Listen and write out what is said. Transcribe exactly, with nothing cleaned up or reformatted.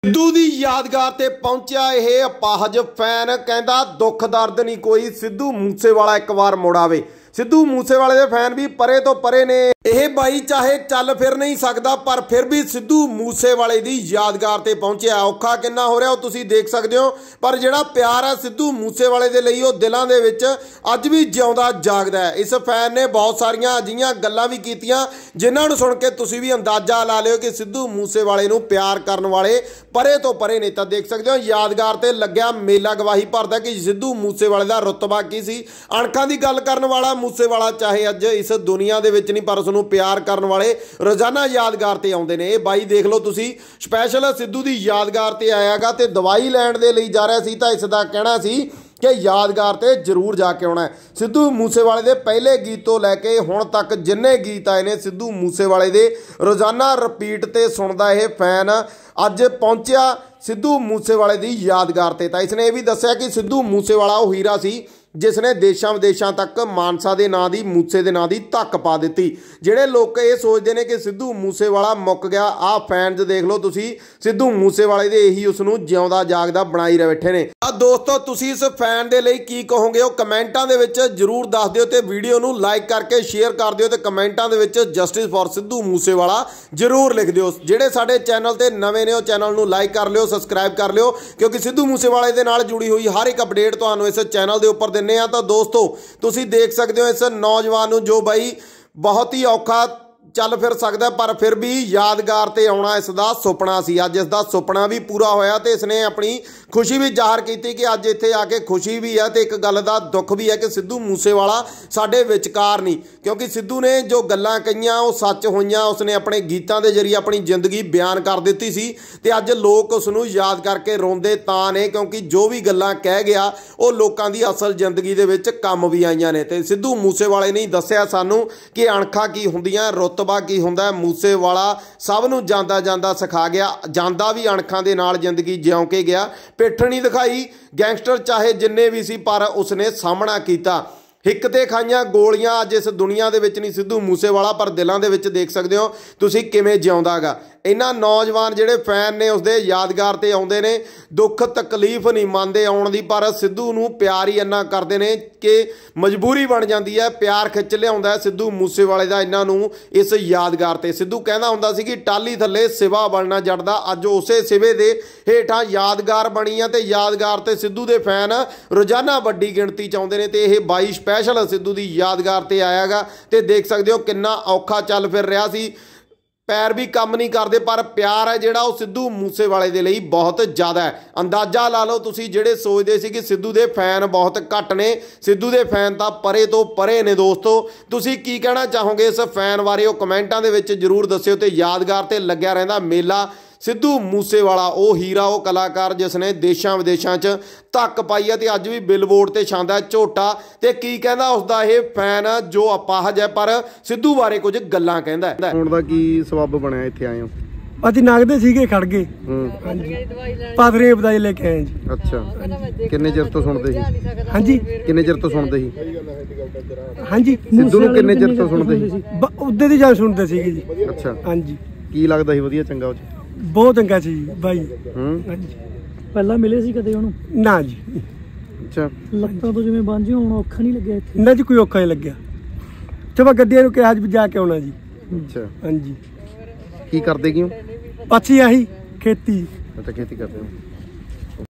सिद्धू दी यादगार ते पहुंचा यह अपाहज फैन कहता दुख दर्द नहीं कोई सिद्धू मूसेवाला एक बार मुड़ आवे। सिद्धू मूसेवाले दे फैन भी परे तो परे ने। यह बाई चाहे चल फिर नहीं सकता पर फिर भी सिद्धू मूसेवाले दी यादगार ते पहुंचा। औखा किन्ना हो रहा हो तुसीं देख सकते हो, पर जिहड़ा प्यार है सिद्धू मूसेवाले दे लई ओह दिलां दे विच अज भी जिउंदा जागदा है। इस फैन ने बहुत सारियां अजिहियां गल्लां भी कीतियां जिन्हां नूं सुण के तुसीं भी अंदाजा ला लिओ कि सिद्धू मूसेवाले नूं प्यार करन वाले परे तो परे ने। तां देख सकते हो यादगार ते लग्या मेला गवाही भरदा कि सिद्धू मूसेवाले दा रुतबा की सी। अणखां दी गल करन वाला मूसेवाला चाहे अज इस दुनिया दे विच नहीं पर उसनूं प्यार करन वाले रोजाना यादगार ते आउंदे ने। बाई देख लो तुसीं स्पैशल सिद्धू दी यादगार ते आयागा ते दवाई लैण दे लई जा रहा सी तां इस दा कहना सी कि यादगार ते जरूर जाके आउणा है। सिद्धू मूसेवाले दे पहले गीत तो लैके हुण तक जिन्ने गीत आए ने सिद्धू मूसेवाले दे रोजाना रिपीट ते सुणदा यह फैन अज पहुंचा सिद्धू मूसेवाले दी यादगार ते। तां इसने यह भी दस्सिया कि सिद्धू मूसेवाला वो हीरा सी जिसने देशों विदेशों तक मानसा के नाँ की मूसे के नाँ की धक्क पा दी। ਜਿਹੜੇ लोग ये सोचते हैं कि सिद्धू मूसेवाला मुक गया, आ फैनज देख लो तुसी सिद्धू मूसेवाले दे यही उसनूं जिउंदा जागदा बनाई बैठे ने। दोस्तों तुसी इस फैन दे लई की कहोगे हो कमेंटां दे विच जरूर दस दिओ ते वीडियो नूं लाइक करके शेयर कर दिओ ते कमेंटां दे विच जस्टिस फॉर सिद्धू मूसेवाला जरूर लिख दिओ। ਜਿਹੜੇ ਸਾਡੇ चैनल ते नवे ने चैनल नूं लाइक कर लिओ, सबसक्राइब कर लिओ क्योंकि सिद्धू मूसेवाले दे नाल जुड़ी हुई हर एक अपडेट तुहानूं इस चैनल के उपर दिंने आ। तो दोस्तों तुसी देख सकते हो इस नौजवान नूं जो बई बहुत ही औखा चल फिर सकता पर फिर भी यादगार ते आउणा इसदा सुपना सी। अज इसदा सुपना भी पूरा होया ते इसने अपनी खुशी भी जाहिर की कि अज इत्थे आके खुशी भी है ते एक गल दा दुख भी है कि सिद्धू मूसेवाला साडे विचकार नहीं, क्योंकि सिद्धू ने जो गल्लां कहीआं वो सच होईआं। उसने अपने गीतां दे जरिए अपनी जिंदगी बयान कर दित्ती सी ते अज लोग उसनूं याद करके रोंदे तां ने क्योंकि जो भी गल्लां कह गया वो लोकां दी असल जिंदगी दे विच काम भी आईआं ने। ते सिद्धू मूसेवाले ने दस्सिया सानूं कि अणखां की हुंदियां रुतबा की हुंदा है। मूसेवाला सब नूं जांदा जांदा सिखा गया, जांदा भी अणखां दे नाल जिंदगी जिउं के गया। पिठ नहीं दिखाई गैंगस्टर चाहे जिन्ने भी सी पर उसने सामना किया। हिक ते खाइयां गोलियां अज इस दुनिया दे विच नहीं सिद्धू मूसेवाला पर दिलों दे विच देख सकते हो तुसीं किवें जिउंदा गा। इन्हां नौजवान जिहड़े फैन ने उसदे यादगार ते आउंदे ने, दुख तकलीफ नहीं मंनदे आउण दी पर सिद्धू नूं प्यार ही इन्ना करदे ने कि मजबूरी बन जाती है। प्यार खिच लिआउंदा है सिद्धू मूसेवाले दा इन्हां नूं इस यादगार ते। सिद्धू कहंदा हुंदा सी कि टाली थल्ले सिवा बनना जड़दा, अज उसे सिवे दे हेठां यादगार बनी आ ते यादगार ते सिद्धू दे फैन रोजाना वड्डी गिणती च आउंदे ने ते इह बाई स्पैशल सिद्धू दी यादगार ते आयागा ते देख सकते हो किन्ना औखा चल फिर रहा सी। पैर भी काम नहीं करते पर प्यार है जिहड़ा वो सिद्धू मूसेवाले दे लई बहुत ज़्यादा है। अंदाजा ला लो तुसीं जिहड़े सोचदे सी कि सिद्धू दे फैन बहुत घट ने, सिद्धू दे फैन तां परे तो परे ने। दोस्तों तुसीं की कहना चाहोगे इस फैन बारे वो कमेंटां दे विच जरूर दस्सिओ। ते यादगार ते लग्या रहिंदा मेला सिद्धू मूसेवाला वो हीरा वो कलाकार जिसने देशों विदेशों च धक्क पाई है ते अज भी बिलबोर्ड ते छांदा झोटा। ते की कहंदा उसदा ये फैन जो अपाहज है पर सिद्धू बारे कुछ गल्लां कहंदा है। हुण दा की सबब बनया इत्थे आए हो? ਅਸੀਂ ਨਗਦੇ ਸੀਗੇ ਖੜ ਗਏ ਪਾਦਰੇ ਬਦਾਈ ਲੈ ਕੇ ਆਏ ਜੀ। ਅੱਛਾ ਕਿੰਨੇ ਚਿਰ ਤੋਂ ਸੁਣਦੇ ਸੀ? ਹਾਂਜੀ ਕਿੰਨੇ ਚਿਰ ਤੋਂ ਸੁਣਦੇ ਸੀ? ਹਾਂਜੀ ਸਿੱਧੂ ਨੂੰ ਕਿੰਨੇ ਚਿਰ ਤੋਂ ਸੁਣਦੇ ਸੀ? ਉਦੋਂ ਦੀ ਜਾਂ ਸੁਣਦੇ ਸੀਗੇ ਜੀ। ਅੱਛਾ ਹਾਂਜੀ ਕੀ ਲੱਗਦਾ ਸੀ ਵਧੀਆ ਚੰਗਾ ਉਹ ਚ? ਬਹੁਤ ਚੰਗਾ ਸੀ ਬਾਈ। ਹੂੰ ਹਾਂਜੀ ਪਹਿਲਾਂ ਮਿਲੇ ਸੀ ਕਦੇ ਉਹਨੂੰ? ਨਾ ਜੀ। ਅੱਛਾ ਲੱਤਾਂ ਤੋਂ ਜਿਵੇਂ ਬਾਂਝੇ ਹੋਣ ਔਖਾ ਨਹੀਂ ਲੱਗਿਆ ਇੱਥੇ? ਨਾ ਜੀ ਕੋਈ ਔਖਾ ਨਹੀਂ ਲੱਗਿਆ। ਚਲੋ ਗੱਡੀਆਂ ਨੂੰ ਕਿਹਾ ਅੱਜ ਵੀ ਜਾ ਕੇ ਆਉਣਾ ਜੀ। ਅੱਛਾ ਹਾਂਜੀ ਕੀ ਕਰਦੇ ਕਿਉਂ? ਪੱਛੀ ਆਹੀ ਖੇਤੀ। ਅੱਛਾ ਖੇਤੀ ਕਰਦੇ ਹੋ।